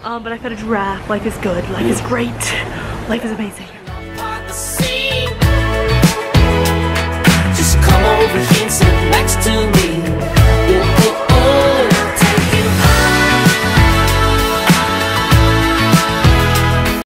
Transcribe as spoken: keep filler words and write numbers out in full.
Um, but I've got a giraffe. Life is good. Life is great. Life is amazing.